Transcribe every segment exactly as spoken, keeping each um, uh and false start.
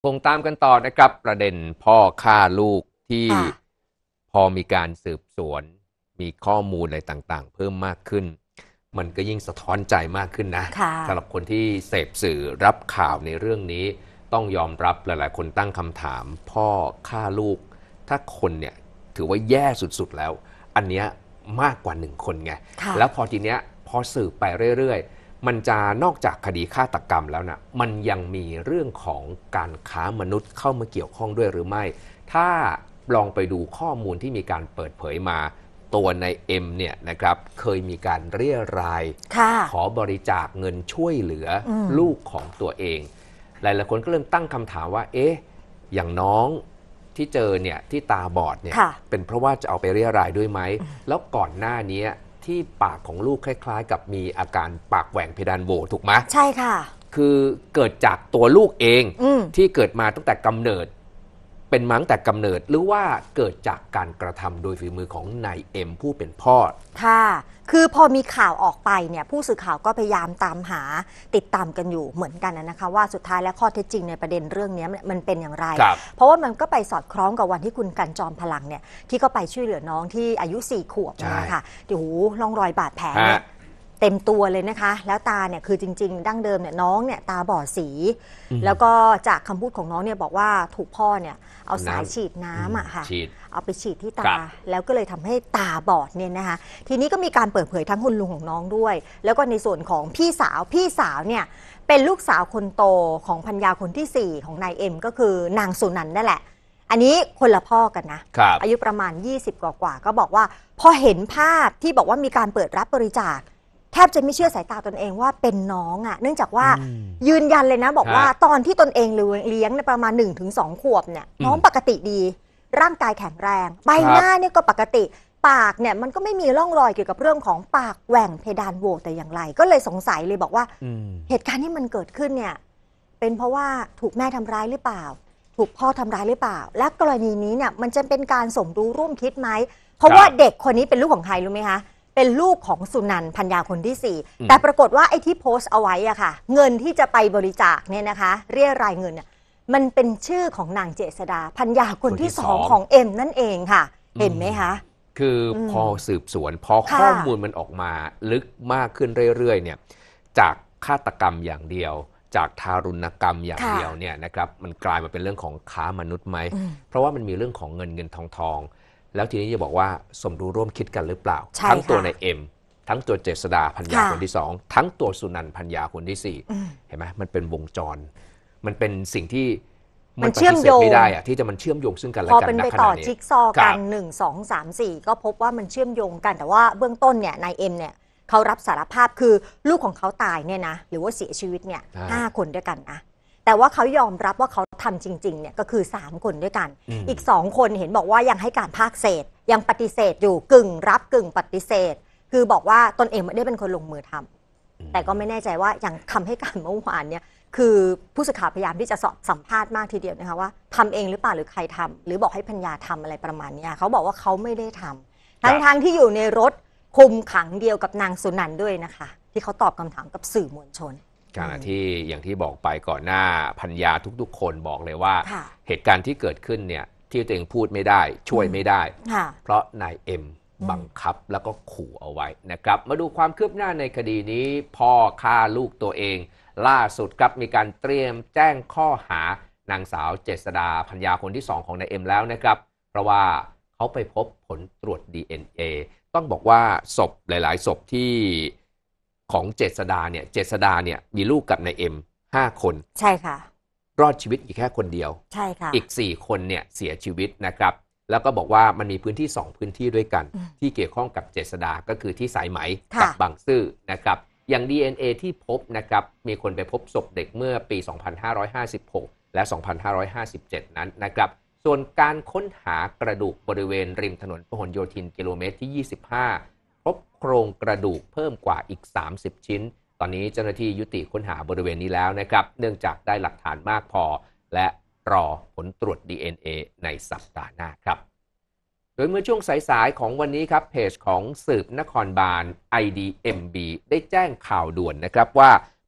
คงตามกันต่อนะครับประเด็นพ่อฆ่าลูกที่พอมีการสืบสวนมีข้อมูลอะไรต่างๆเพิ่มมากขึ้นมันก็ยิ่งสะท้อนใจมากขึ้นนะสำหรับคนที่เสพสื่อรับข่าวในเรื่องนี้ต้องยอมรับหลายๆคนตั้งคำถามพ่อฆ่าลูกถ้าคนเนี่ยถือว่าแย่สุดๆแล้วอันเนี้ยมากกว่าหนึ่งคนไงแล้วพอทีเนี้ยพอสืบไปเรื่อยๆมันจะนอกจากคดีฆาตกรรมแล้วนะมันยังมีเรื่องของการค้ามนุษย์เข้ามาเกี่ยวข้องด้วยหรือไม่ถ้าลองไปดูข้อมูลที่มีการเปิดเผยมาตัวในเอ็มเนี่ยนะครับเคยมีการเรียรายขอบริจาคเงินช่วยเหลือลูกของตัวเองหลายๆคนก็เริ่มตั้งคำถามว่าเอ๊ะอย่างน้องที่เจอเนี่ยที่ตาบอดเนี่ยเป็นเพราะว่าจะเอาไปเรียรายด้วยไหมแล้วก่อนหน้านี้ที่ปากของลูกคล้ายๆกับมีอาการปากแหว่งเพดานโหวถูกไหมใช่ค่ะคือเกิดจากตัวลูกเองที่เกิดมาตั้งแต่กำเนิดเป็นมาตั้งแต่กำเนิดหรือว่าเกิดจากการกระทำโดยฝีมือของนายเอ็มผู้เป็นพ่อค่ะคือพอมีข่าวออกไปเนี่ยผู้สื่อข่าวก็พยายามตามหาติดตามกันอยู่เหมือนกันนะคะว่าสุดท้ายแล้วข้อเท็จจริงในประเด็นเรื่องนี้มันเป็นอย่างไรเพราะว่ามันก็ไปสอดคล้องกับวันที่คุณกันจอมพลังเนี่ยที่ก็ไปช่วยเหลือน้องที่อายุสี่ขวบนะคะเดี๋ยวร่องรอยบาดแผลเนี่ยเต็มตัวเลยนะคะแล้วตาเนี่ยคือจริงๆดั้งเดิมเนี่ยน้องเนี่ยตาบอดสีแล้วก็จากคำพูดของน้องเนี่ยบอกว่าถูกพ่อเนี่ยเอาสายฉีดน้ำอ่ะค่ะเอาไปฉีดที่ตาแล้วก็เลยทำให้ตาบอดเนี่ยนะคะทีนี้ก็มีการเปิดเผยทั้งคุณลุงของน้องด้วยแล้วก็ในส่วนของพี่สาวพี่สาวเนี่ยเป็นลูกสาวคนโตของภรรยาคนที่สี่ของนายเอ็มก็คือนางสุนันท์นั่นแหละอันนี้คนละพ่อกันนะอายุประมาณยี่สิบกว่าๆก็บอกว่าพอเห็นภาพที่บอกว่ามีการเปิดรับบริจาคแทบจะไม่เชื่อสายตาตนเองว่าเป็นน้องอ่ะเนื่องจากว่ายืนยันเลยนะบอกว่าตอนที่ตนเองเลี้ยงในประมาณ หนึ่งถึงสอง ขวบเนี่ยน้องปกติดีร่างกายแข็งแรงใบหน้าเนี่ยก็ปกติปากเนี่ยมันก็ไม่มีร่องรอยเกี่ยวกับเรื่องของปากแหว่งเพดานโหวแต่อย่างไรก็เลยสงสัยเลยบอกว่าเหตุการณ์ที่มันเกิดขึ้นเนี่ยเป็นเพราะว่าถูกแม่ทำร้ายหรือเปล่าถูกพ่อทำร้ายหรือเปล่าและกรณีนี้เนี่ยมันจะเป็นการสมรู้ร่วมคิดไหมเพราะว่าเด็กคนนี้เป็นลูกของใครรู้ไหมคะเป็นลูกของสุนันท์ภรรยาคนที่สี่แต่ปรากฏว่าไอ้ที่โพสต์เอาไว้อะค่ะเงินที่จะไปบริจาคเนี่ยนะคะเรียรายเงินเนี่ยมันเป็นชื่อของนางเจษดาภรรยาคนที่สองของเอ็มนั่นเองค่ะเห็นไหมคะคือพอสืบสวนพอข้อมูลมันออกมาลึกมากขึ้นเรื่อยๆเนี่ยจากฆาตกรรมอย่างเดียวจากทารุณกรรมอย่างเดียวเนี่ยนะครับมันกลายมาเป็นเรื่องของค้ามนุษย์ไหมเพราะว่ามันมีเรื่องของเงินเงินทองทองแล้วทีนี้จะบอกว่าสมรู้ร่วมคิดกันหรือเปล่าทั้งตัวในเอ็มทั้งตัวเจษดาภรรยาคนที่สองทั้งตัวสุนันท์ภรรยาคนที่สี่เห็นไหมมันเป็นวงจรมันเป็นสิ่งที่มันเชื่อมโยงไม่ได้อะที่จะมันเชื่อมโยงซึ่งกันและกันพอเป็นไปต่อจิ๊กซอกันหนึ่งสองสามสี่ก็พบว่ามันเชื่อมโยงกันแต่ว่าเบื้องต้นเนี่ยนายเอ็มเนี่ยเขารับสารภาพคือลูกของเขาตายเนี่ยนะหรือว่าเสียชีวิตเนี่ยห้าคนด้วยกันนะแต่ว่าเขายอมรับว่าเขาทำจริงๆเนี่ยก็คือสามคนด้วยกันอีกสองคนเห็นบอกว่ายังให้การภาคเศษยังปฏิเสธอยู่กึ่งรับกึ่งปฏิเสธคือบอกว่าตนเองไม่ได้เป็นคนลงมือทำแต่ก็ไม่แน่ใจว่าอย่างคำให้การเมื่อวานเนี่ยคือผู้สื่อข่าวพยายามที่จะสอบสัมภาษณ์มากทีเดียวนะคะว่าทำเองหรือเปล่าหรือใครทำหรือบอกให้ภรรยาทำอะไรประมาณนี้เขาบอกว่าเขาไม่ได้ทำทั้งๆ ท, ที่อยู่ในรถคุมขังเดียวกับนางสุนันท์ด้วยนะคะที่เขาตอบคำถามกับสื่อมวลชนขณะที่อย่างที่บอกไปก่อนหน้าภรรยาทุกๆคนบอกเลยว่าเหตุการณ์ที่เกิดขึ้นเนี่ยที่ตัวเองพูดไม่ได้ช่วยไม่ได้เพราะนายเอ็มบังคับแล้วก็ขู่เอาไว้นะครับมาดูความคืบหน้าในคดีนี้พ่อฆ่าลูกตัวเองล่าสุดครับมีการเตรียมแจ้งข้อหานางสาวเจษดาภรรยาคนที่สองของนายเอ็มแล้วนะครับเพราะว่าเขาไปพบผลตรวจ ดี เอ็น เอ ต้องบอกว่าศพหลายๆศพที่ของเจษดาเนี่ยเจษดาเนี่ยมีลูกกับนายเอ็มห้าคนใช่ค่ะรอดชีวิตอีกแค่คนเดียวใช่ค่ะอีกสี่คนเนี่ยเสียชีวิตนะครับแล้วก็บอกว่ามันมีพื้นที่สองพื้นที่ด้วยกันที่เกี่ยวข้องกับเจษดาก็คือที่สายไหมกับบางซื่อนะครับอย่าง ดี เอ็น เอ ที่พบนะครับมีคนไปพบศพเด็กเมื่อปีสองพันห้าร้อยห้าสิบหกและสองพันห้าร้อยห้าสิบเจ็ดนั้นนะครับส่วนการค้นหากระดูกบริเวณริมถนนพหลโยธินกิโลเมตรที่ยี่สิบห้าพบโครงกระดูกเพิ่มกว่าอีกสามสิบชิ้นตอนนี้เจ้าหน้าที่ยุติค้นหาบริเวณนี้แล้วนะครับเนื่องจากได้หลักฐานมากพอและรอผลตรวจ ดี เอ็น เอ ในสัปดาห์หน้าครับโดยเมื่อช่วงสายๆของวันนี้ครับเพจของสืบนครบาล ไอ ดี เอ็ม บี ได้แจ้งข่าวด่วนนะครับว่า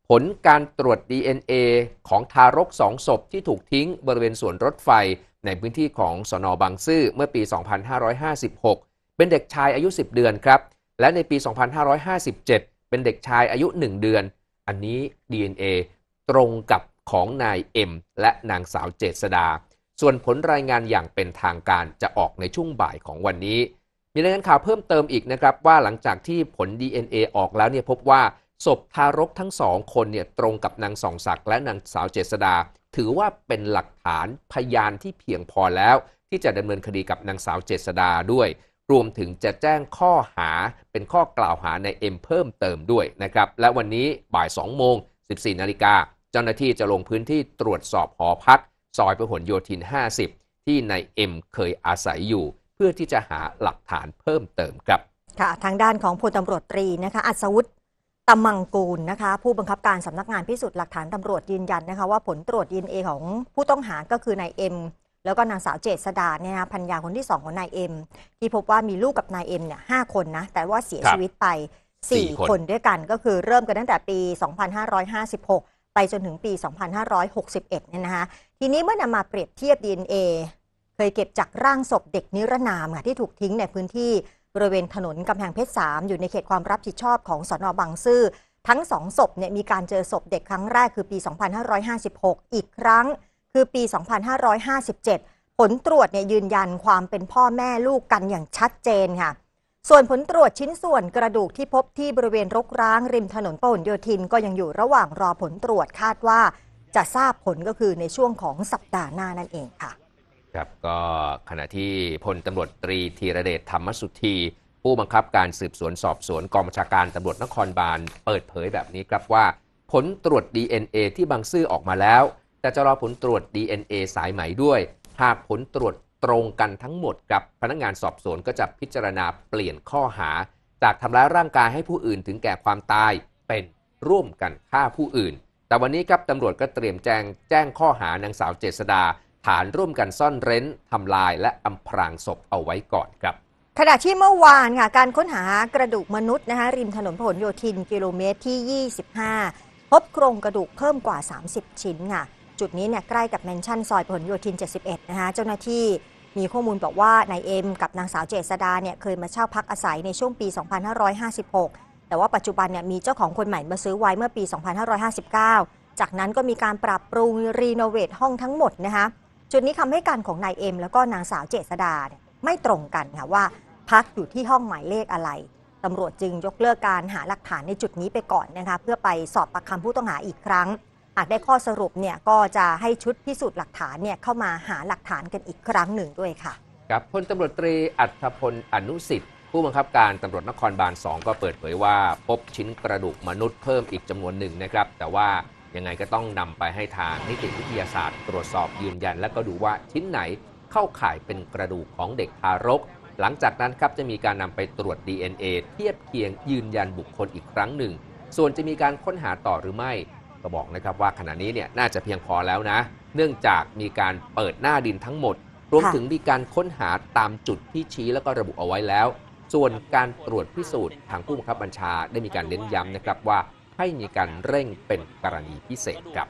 ผลการตรวจ ดี เอ็น เอ ของทารกสองศพที่ถูกทิ้งบริเวณสวนรถไฟในพื้นที่ของสน.บางซื่อเมื่อปี สองพันห้าร้อยห้าสิบหก เป็นเด็กชายอายุ สิบ เดือนครับและในปี สองพันห้าร้อยห้าสิบเจ็ด เป็นเด็กชายอายุ หนึ่ง เดือนอันนี้ ดี เอ็น เอ ตรงกับของนายเอ็มและนางสาวเจษฎาส่วนผลรายงานอย่างเป็นทางการจะออกในช่วงบ่ายของวันนี้มีรายงานข่าวเพิ่มเติมอีกนะครับว่าหลังจากที่ผล ดี เอ็น เอ ออกแล้วเนี่ยพบว่าศพทารกทั้งสองคนเนี่ยตรงกับนางส่องศักดิ์และนางสาวเจษฎาถือว่าเป็นหลักฐานพยานที่เพียงพอแล้วที่จะดำเนินคดีกับนางสาวเจษฎาด้วยรวมถึงจะแจ้งข้อหาเป็นข้อกล่าวหาในเอ็มเพิ่มเติมด้วยนะครับและวันนี้บ่าย สองโมงสิบสี่ นาฬิกาเจ้าหน้าที่จะลงพื้นที่ตรวจสอบหอพักซอยพหลโยธิน ห้าสิบ ที่นายเอ็มเคยอาศัยอยู่เพื่อที่จะหาหลักฐานเพิ่มเติมครับค่ะทางด้านของพลตำรวจตรีนะคะอัศวุฒิตมังกูลนะคะผู้บังคับการสำนักงานพิสูจน์หลักฐานตำรวจยืนยันนะคะว่าผลตรวจ ดี เอ็น เอ ของผู้ต้องหาก็คือนายเอ็มแล้วก็นางสาวเจษฎาเนี่ยนะภรรยาคนที่สองของนายเอ็มที่พบว่ามีลูกกับนายเอ็มเนี่ยห้าคนนะแต่ว่าเสียชีวิตไปสี่คนด้วยกันก็คือเริ่มกันตั้งแต่ปี สองพันห้าร้อยห้าสิบหก ไปจนถึงปี สองพันห้าร้อยหกสิบเอ็ด เนี่ยนะคะทีนี้เมื่อนำมาเปรียบเทียบ ดี เอ็น เอ เคยเก็บจากร่างศพเด็กนิรนามค่ะที่ถูกทิ้งในพื้นที่บริเวณถนนกำแพงเพชร สามอยู่ในเขตความรับผิดชอบของสน.บางซื่อทั้งสองศพเนี่ยมีการเจอศพเด็กครั้งแรกคือปี สองพันห้าร้อยห้าสิบหก อีกครั้งคือปี สองพันห้าร้อยห้าสิบเจ็ด ผลตรวจเนี่ยยืนยันความเป็นพ่อแม่ลูกกันอย่างชัดเจนค่ะส่วนผลตรวจชิ้นส่วนกระดูกที่พบที่บริเวณรกร้างริมถนนพหลโยธินก็ยังอยู่ระหว่างรอผลตรวจคาดว่าจะทราบผลก็คือในช่วงของสัปดาห์หน้านั่นเองค่ะครับก็ขณะที่พลตำรวจตรีธีรเดชธรรมสุธีผู้บังคับการสืบสวนสอบสวนกองบัญชาการตำรวจนครบาลเปิดเผยแบบนี้ครับว่าผลตรวจ ดี เอ็น เอ ที่บางซื่อออกมาแล้วแต่จะรอผลตรวจ ดี เอ็น เอ สายไหมด้วยหากผลตรวจตรงกันทั้งหมดกับพนักงานสอบสวนก็จะพิจารณาเปลี่ยนข้อหาจากทำร้ายร่างกายให้ผู้อื่นถึงแก่ความตายเป็นร่วมกันฆ่าผู้อื่นแต่วันนี้ครับตำรวจก็เตรียมแจ้งแจ้งข้อหานางสาวเจษฎาฐานร่วมกันซ่อนเร้นทำลายและอำพรางศพเอาไว้ก่อนครับขณะที่เมื่อวานค่ะการค้นหากระดูกมนุษย์นะคะริมถนนพหลโยธินกิโลเมตรที่ยี่สิบห้าพบโครงกระดูกเพิ่มกว่าสามสิบชิ้นค่ะจุดนี้เนี่ยใกล้กับแมนชั่นซอยพหลโยธินเจ็ดสิบเอ็ดนะคะเจ้าหน้าที่มีข้อมูลบอกว่านายเอ็มกับนางสาวเจษฎาเนี่ยเคยมาเช่าพักอาศัยในช่วงปี สองพันห้าร้อยห้าสิบหก แต่ว่าปัจจุบันเนี่ยมีเจ้าของคนใหม่มาซื้อไว้เมื่อปี สองพันห้าร้อยห้าสิบเก้า จากนั้นก็มีการปรับปรุงรีโนเวทห้องทั้งหมดนะคะจุดนี้คำให้การของนายเอ็มแล้วก็นางสาวเจษฎาเนี่ยไม่ตรงกันค่ะว่าพักอยู่ที่ห้องหมายเลขอะไรตำรวจจึงยกเลิกการหาหลักฐานในจุดนี้ไปก่อนนะคะเพื่อไปสอบปากคำผู้ต้องหาอีกครั้งหากได้ข้อสรุปเนี่ยก็จะให้ชุดพิสูจน์หลักฐานเนี่ยเข้ามาหาหลักฐานกันอีกครั้งหนึ่งด้วยค่ะกับพลตำรวจตรีอัธพลอนุสิทธิ์ผู้บังคับการตำรวจนครบาลสองก็เปิดเผยว่าพบชิ้นกระดูกมนุษย์เพิ่มอีกจำนวนหนึ่งนะครับแต่ว่ายังไงก็ต้องนำไปให้ทางนิติวิทยาศาสตร์ตรวจสอบยืนยันและก็ดูว่าชิ้นไหนเข้าข่ายเป็นกระดูกของเด็กทารกหลังจากนั้นครับจะมีการนำไปตรวจ ดี เอ็น เอ เทียบเคียงยืนยันบุคคลอีกครั้งหนึ่งส่วนจะมีการค้นหาต่อหรือไม่ก็บอกนะครับว่าขณะนี้เนี่ยน่าจะเพียงพอแล้วนะเนื่องจากมีการเปิดหน้าดินทั้งหมดรวมถึงมีการค้นหาตามจุดที่ชี้แล้วก็ระบุเอาไว้แล้วส่วนการตรวจพิสูจน์ทางผู้บังคับบัญชาได้มีการเน้นย้ำนะครับว่าให้มีการเร่งเป็นกรณีพิเศษครับ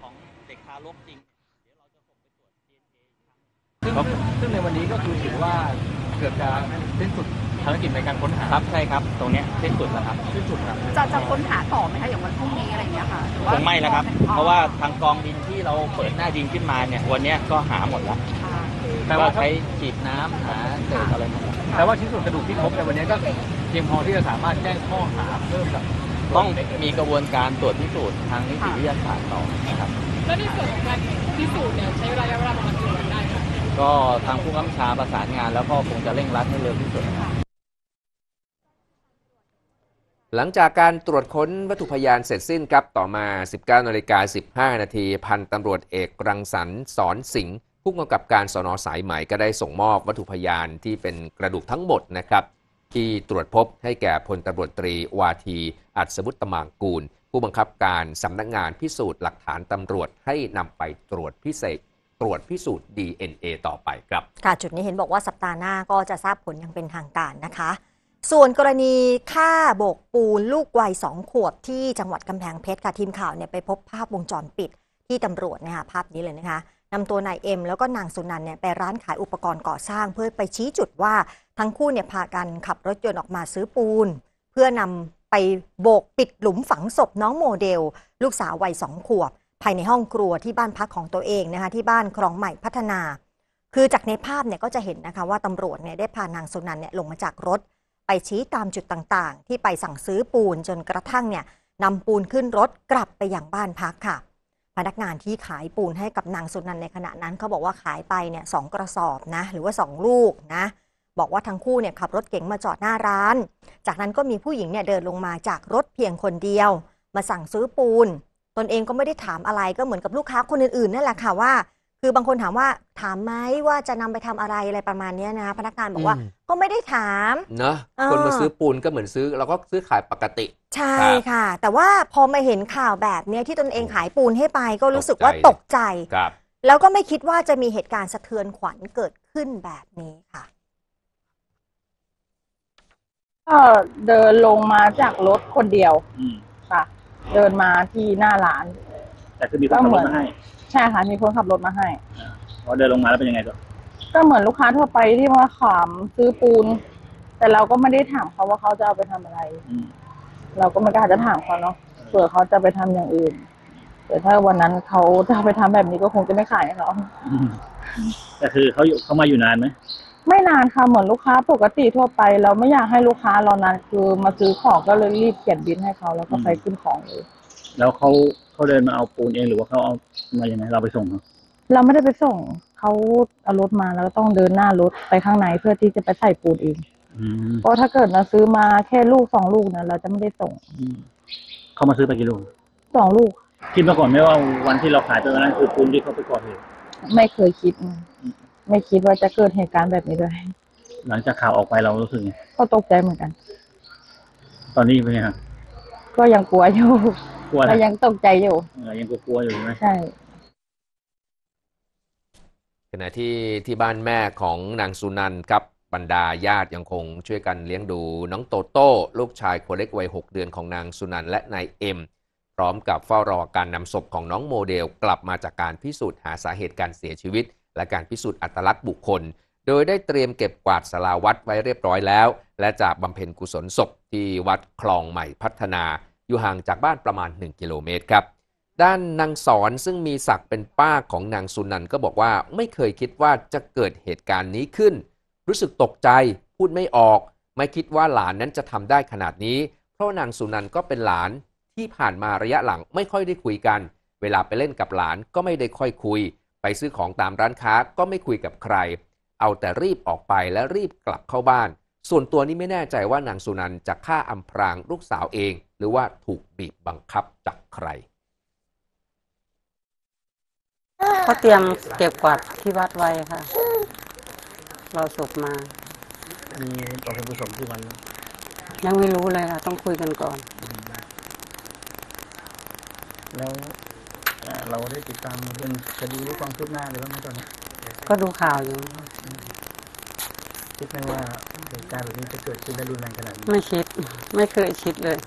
ซึ่งในวันนี้ก็คือถือว่าเกือบจะสิ้นสุดภารกิจในการค้นหาครับใช่ครับตรงนี้สิ้นสุดแล้วครับสิ้นสุดครับจะจะค้นหาต่อไหมคะอย่างวันพรุ่งนี้อะไรอย่างเงี้ยค่ะคงไม่แล้วครับเพราะว่าทางกองดินที่เราเปิดหน้าดินขึ้นมาเนี่ยวันนี้ก็หาหมดแล้วแต่ว่าใช้ฉีดน้ำหาเศษอะไรหมดแต่ว่าชิ้นส่วนกระดูกที่พบในวันนี้ก็เพียงพอที่จะสามารถแจ้งข้อหาเพิ่มกับต้องมีกระบวนการตรวจพิสูจน์ทางนิติวิทยาศาสตร์ต่อนะครับแล้วในส่วนของการพิสูจน์เนี่ยใช้ระยะเวลาประมาณกี่วันได้คะก็ทางผู้กำกับชาประสานงานแล้วก็คงจะเร่งรัดให้เร็วที่สุดหลังจากการตรวจค้นวัตถุพยานเสร็จสิ้นครับต่อมา สิบเก้านาฬิกาสิบห้านาทีพันตำรวจเอกรังสรรค์สอนสิงห์ผู้กำกับการสน.สายไหมก็ได้ส่งมอบวัตถุพยานที่เป็นกระดูกทั้งหมดนะครับที่ตรวจพบให้แก่พลตำรวจตรีวาทีอัศวุฒิตมางกูลผู้บังคับการสำนักงานพิสูจน์หลักฐานตำรวจให้นำไปตรวจพิเศษตรวจพิสูจน์ ดี เอ็น เอ ต่อไปครับค่ะจุดนี้เห็นบอกว่าสัปดาห์หน้าก็จะทราบผลอย่างเป็นทางการนะคะส่วนกรณีฆ่าโบกปูนลูกวัยสองขวบที่จังหวัดกำแพงเพชรค่ะทีมข่าวเนี่ยไปพบภาพวงจรปิดที่ตำรวจเนี่ยค่ะภาพนี้เลยนะคะนำตัวนายเอ็มแล้วก็นางสุนันท์เนี่ยไปร้านขายอุปกรณ์ก่อสร้างเพื่อไปชี้จุดว่าทั้งคู่เนี่ยพากันขับรถยนต์ออกมาซื้อปูนเพื่อนำไปโบกปิดหลุมฝังศพน้องโมเดลลูกสาววัยสองขวบภายในห้องครัวที่บ้านพักของตัวเองนะคะที่บ้านคลองใหม่พัฒนาคือจากในภาพเนี่ยก็จะเห็นนะคะว่าตำรวจเนี่ยได้พานางสุนันท์เนี่ยลงมาจากรถไปชี้ตามจุดต่างๆที่ไปสั่งซื้อปูนจนกระทั่งเนี่ยนำปูนขึ้นรถกลับไปยังบ้านพักค่ะพนักงานที่ขายปูนให้กับนางสุนันท์ในขณะนั้นเขาบอกว่าขายไปเนี่ยสองกระสอบนะหรือว่าสองลูกนะบอกว่าทั้งคู่เนี่ยขับรถเก๋งมาจอดหน้าร้านจากนั้นก็มีผู้หญิงเนี่ยเดินลงมาจากรถเพียงคนเดียวมาสั่งซื้อปูนตนเองก็ไม่ได้ถามอะไรก็เหมือนกับลูกค้าคนอื่นๆนั่นแหละค่ะว่าคือบางคนถามว่าถามไหมว่าจะนำไปทำอะไรอะไรประมาณนี้นะพนักงานบอกว่าก็ไม่ได้ถามเนาะคนมาซื้อปูนก็เหมือนซื้อเราก็ซื้อขายปกติใช่ค่ะแต่ว่าพอมาเห็นข่าวแบบนี้ที่ตนเองขายปูนให้ไปก็รู้สึกว่าตกใจแล้วก็ไม่คิดว่าจะมีเหตุการณ์สะเทือนขวัญเกิดขึ้นแบบนี้ค่ะก็เดินลงมาจากรถคนเดียวค่ะเดินมาที่หน้าร้านแต่คือมีคนขับรถมาให้ใช่ค่ะมีคนขับรถมาให้พอเดินลงมาแล้วเป็นยังไงต่อก็เหมือนลูกค้าทั่วไปที่มาขามซื้อปูนแต่เราก็ไม่ได้ถามเขาว่าเขาจะเอาไปทำอะไรเราก็ไม่กล้าจะถามเขาเนาะเผื่อเขาจะไปทำอย่างอื่นแต่ถ้าวันนั้นเขาจะไปทำแบบนี้ก็คงจะไม่ขายให้เขาแต่คือเขาอยู่เขามาอยู่นานไหมไม่นานค่ะเหมือนลูกค้าปกติทั่วไปเราไม่อยากให้ลูกค้ารอนานคือมาซื้อของก็เลยรีบเขียนบิลให้เขาแล้วก็ไปขึ้นของเลยแล้วเขาเขาเดินมาเอาปูนเองหรือว่าเขาเอามาอย่างไรเราไปส่งเขาเราไม่ได้ไปส่งเขาเอารถมาแล้วก็ต้องเดินหน้ารถไปข้างในเพื่อที่จะไปใส่ปูนเองเพราะถ้าเกิดเราซื้อมาแค่ลูกสองลูกเนี่ยเราจะไม่ได้ส่งเขามาซื้อไปกี่ลูกสองลูกคิดมาก่อนไหมว่าวันที่เราขายไปวันนั้นคือปูนที่เขาไปก่อเหตุไม่เคยคิดไม่คิดว่าจะเกิดเหตุการณ์แบบนี้ด้วยหลังจากข่าวออกไปเรารู้สึกไงก็ตกใจเหมือนกันตอนนี้เป็นไงครับก็ยังกลัวอยู่กลัวและยังตกใจอยู่ยังกลัวอยู่ใช่ไหมใช่ขณะที่ที่บ้านแม่ของนางสุนันท์ครับบรรดาญาติยังคงช่วยกันเลี้ยงดูน้องโตโต้ลูกชายคนเล็กวัยหกเดือนของนางสุนันท์และนายเอ็มพร้อมกับเฝ้ารอการนำศพของน้องโมเดลกลับมาจากการพิสูจน์หาสาเหตุการเสียชีวิตและการพิสูจน์อัตลักษณ์บุคคลโดยได้เตรียมเก็บกวาดศาลาวัดไว้เรียบร้อยแล้วและจะบำเพ็ญกุศลศพที่วัดคลองใหม่พัฒนาอยู่ห่างจากบ้านประมาณหนึ่งกิโลเมตรครับด้านนางสอนซึ่งมีศักดิ์เป็นป้าของนางสุนันท์ก็บอกว่าไม่เคยคิดว่าจะเกิดเหตุการณ์นี้ขึ้นรู้สึกตกใจพูดไม่ออกไม่คิดว่าหลานนั้นจะทำได้ขนาดนี้เพราะนางสุนันท์ก็เป็นหลานที่ผ่านมาระยะหลังไม่ค่อยได้คุยกันเวลาไปเล่นกับหลานก็ไม่ได้ค่อยคุยไปซื้อของตามร้านค้าก็ไม่คุยกับใครเอาแต่รีบออกไปและรีบกลับเข้าบ้านส่วนตัวนี้ไม่แน่ใจว่านางสุนันท์จะฆ่าอำพรางลูกสาวเองหรือว่าถูกบีบบังคับจากใครเขาเตรียมเก็บกวาดที่วัดไว้ค่ะเราศพมามีต่อเป็นผู้สมที่วันยังไม่รู้เลยค่ะต้องคุยกันก่อนแล้วเราได้ติดตามเรื่องคดีหรือความคืบหน้าหรือว่าไม่ตอนนี้ก็ดูข่าวอยู่คิดไหมว่าเหตุการณ์แบบนี้จะเกิดขึ้นได้รุนแรงขนาดนี้ไม่คิดไม่เคยคิดเลย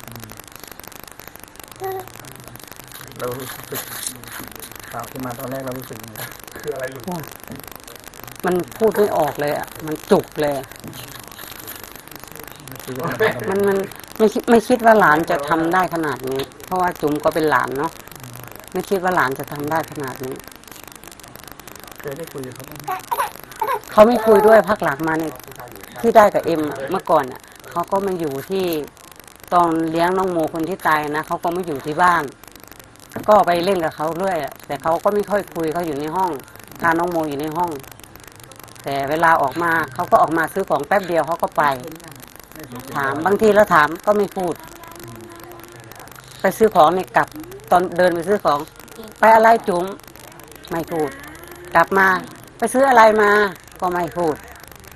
เรารู้สึกข่าวที่มาตอนแรกเรารู้สึกยังไงคืออะไรรู้มันพูดไม่ออกเลยอ่ะมันจุกเลยมันมันไม่คิดไม่คิดว่าหลานจะทำได้ขนาดนี้เพราะว่าจุ๋มก็เป็นหลานเนาะไม่คิดว่าหลานจะทำได้ขนาดนี้เคยได้คุยกับเขาไหมเขาไม่คุยด้วยพักหลังมาเนี่ยที่ได้กับเอ็มเมื่อก่อนอ่ะเขาก็มาอยู่ที่ตอนเลี้ยงน้องโมคนที่ตายนะเขาก็ไม่อยู่ที่บ้านก็ไปเล่นกับเขาเรื่อยแต่เขาก็ไม่ค่อยคุยเขาอยู่ในห้องพาน้องโมอยู่ในห้องแต่เวลาออกมาเขาก็ออกมาซื้อของแป๊บเดียวเขาก็ไปถามบางทีแล้วถามก็ไม่พูดไปซื้อของเนี่ยกลับตอนเดินไปซื้อของไปอะไรจุ๋มไม่พูดกลับมาไปซื้ออะไรมาก็ไม่พูด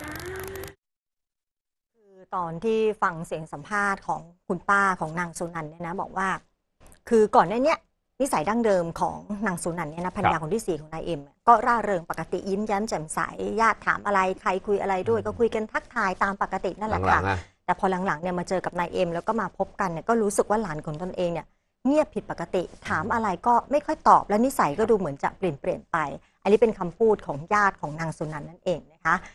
คือตอนที่ฟังเสียงสัมภาษณ์ของคุณป้าของนางสุนันท์เนี่ยนะบอกว่าคือก่อนหน้านี้นิสัยดั้งเดิมของนางสุนันท์เนี่ยนะภรรยาคนที่สี่ของนายเอ็มก็ร่าเริงปกติยิ้มแย้มแจ่มใสญาติถามอะไรใครคุยอะไรด้วยก็คุยกันทักทายตามปกตินั่นแหละค่ะแต่พอหลังๆเนี่ยมาเจอกับนายเอ็มแล้วก็มาพบกันเนี่ยก็รู้สึกว่าหลานของตนเองเนี่ยเงียบผิดปกติถามอะไรก็ไม่ค่อยตอบและนิสัยก็ดูเหมือนจะเปลี่ยนเปลี่ยนไปอันนี้เป็นคำพูดของญาติของนางสุนันท์นั่นเองนะคะ